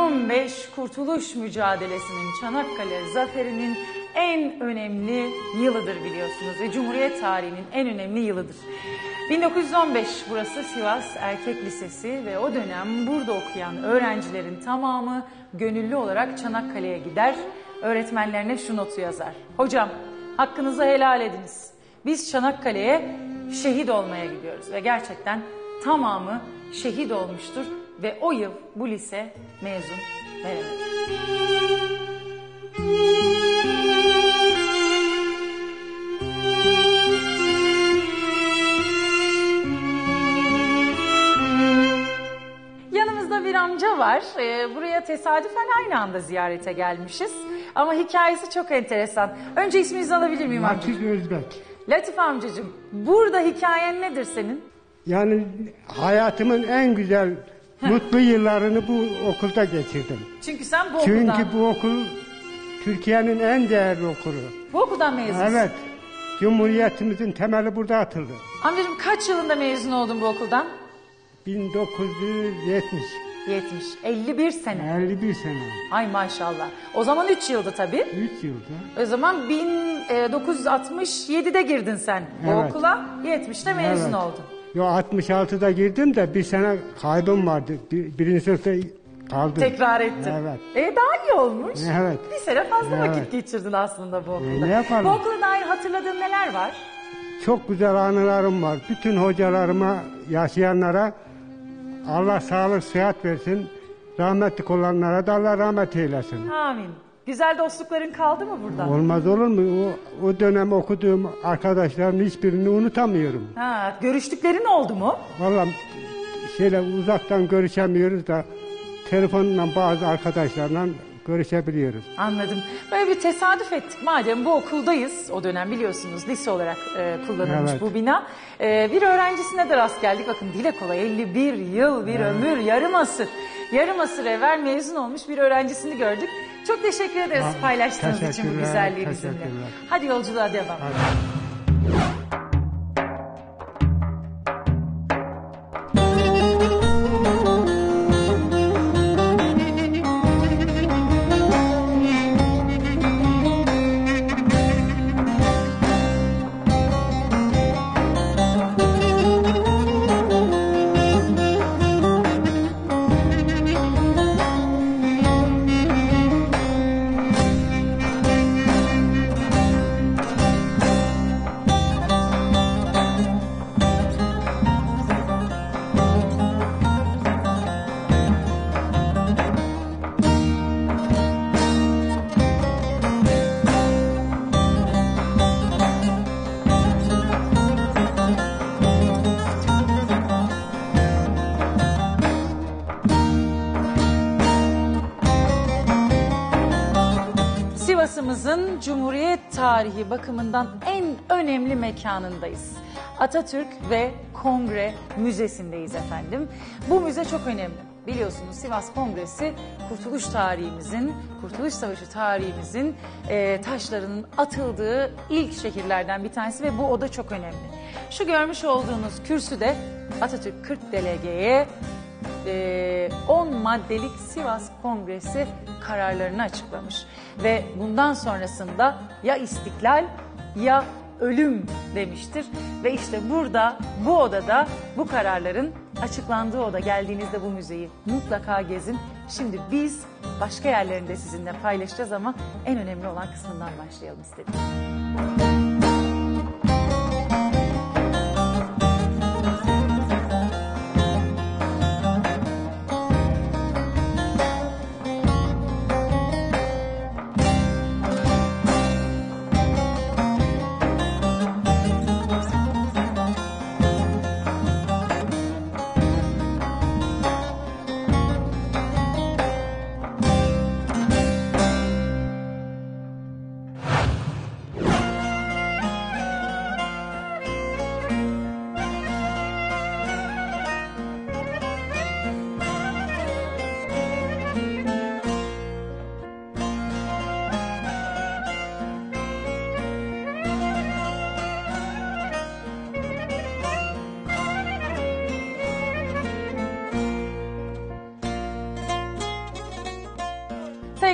1915 Kurtuluş Mücadelesi'nin, Çanakkale Zaferi'nin en önemli yılıdır biliyorsunuz ve Cumhuriyet tarihinin en önemli yılıdır. 1915 burası Sivas Erkek Lisesi ve o dönem burada okuyan öğrencilerin tamamı gönüllü olarak Çanakkale'ye gider. Öğretmenlerine şu notu yazar: hocam, hakkınızı helal ediniz. Biz Çanakkale'ye şehit olmaya gidiyoruz ve gerçekten tamamı şehit olmuştur ve o yıl bu lise mezun veremedi. Yanımızda bir amca var. Buraya tesadüfen aynı anda ziyarete gelmişiz. Ama hikayesi çok enteresan. Önce isminizi alabilir miyim amcacığım? Latif Özbek. Latif amcacığım, burada hikayen nedir senin? Yani hayatımın en güzel, mutlu yıllarını bu okulda geçirdim. Çünkü sen bu okuldan... Çünkü bu okul Türkiye'nin en değerli okulu. Bu okuldan mezunsun. Evet. Cumhuriyetimizin temeli burada atıldı. Amcacığım kaç yılında mezun oldun bu okuldan? 1970. 70. 51 sene. 51 sene. Ay maşallah. O zaman 3 yıldı tabii. 3 yılda. O zaman 1967'de girdin sen bu Evet. okula. 70'te mezun Evet. oldun. Yo 66'da girdim de bir sene kaybım vardı. Birinci sınıfta kaldım. Tekrar ettin. Evet. Daha iyi olmuş. Evet. Bir sene fazla Evet. vakit geçirdin aslında bu okulda. Ne yapalım? Bu okula dair hatırladığın neler var? Çok güzel anılarım var. Bütün hocalarıma, yaşayanlara Allah sağlık, sıhhat versin. Rahmetli olanlara da Allah rahmet eylesin. Amin. Güzel dostlukların kaldı mı burada? Olmaz olur mu? O dönem okuduğum arkadaşlarımın hiçbirini unutamıyorum. Ha, görüştüklerin oldu mu? Vallahi şöyle uzaktan görüşemiyoruz da telefonla bazı arkadaşlarla görüşebiliyoruz. Anladım. Böyle bir tesadüf ettik. Madem bu okuldayız, o dönem biliyorsunuz lise olarak kullanılmış Evet. bu bina. Bir öğrencisine de rast geldik. Bakın dile kolay 51 yıl, bir ömür, yarım asır. Yarım asır evvel mezun olmuş bir öğrencisini gördük. Çok teşekkür ederiz paylaştığınız için bu Teşekkürler, güzelliği bizimle. teşekkürler. Hadi yolculuğa devam. Hadi. Sivas'ımızın Cumhuriyet tarihi bakımından en önemli mekanındayız. Atatürk ve Kongre Müzesi'ndeyiz efendim. Bu müze çok önemli. Biliyorsunuz Sivas Kongresi Kurtuluş tarihimizin, Kurtuluş Savaşı tarihimizin taşlarının atıldığı ilk şehirlerden bir tanesi ve bu oda çok önemli. Şu görmüş olduğunuz kürsüde Atatürk 40 delegeye 10 maddelik Sivas Kongresi kararlarını açıklamış. Ve bundan sonrasında ya istiklal ya ölüm demiştir. Ve işte burada, bu odada bu kararların açıklandığı oda, geldiğinizde bu müzeyi mutlaka gezin. Şimdi biz başka yerlerinde sizinle paylaşacağız ama en önemli olan kısmından başlayalım istedim.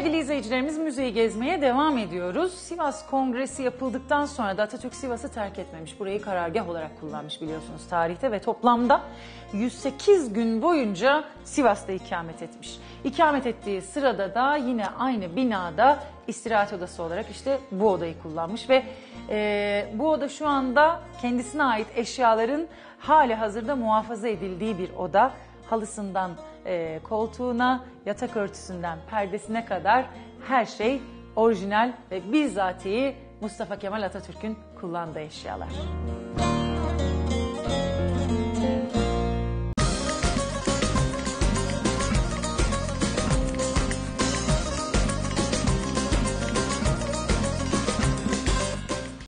Sevgili izleyicilerimiz, müzeyi gezmeye devam ediyoruz. Sivas Kongresi yapıldıktan sonra da Atatürk Sivas'ı terk etmemiş. Burayı karargah olarak kullanmış biliyorsunuz tarihte ve toplamda 108 gün boyunca Sivas'ta ikamet etmiş. İkamet ettiği sırada da yine aynı binada istirahat odası olarak işte bu odayı kullanmış ve bu oda şu anda kendisine ait eşyaların hali hazırda muhafaza edildiği bir oda. Halısından koltuğuna, yatak örtüsünden perdesine kadar her şey orijinal ve bizatihi Mustafa Kemal Atatürk'ün kullandığı eşyalar.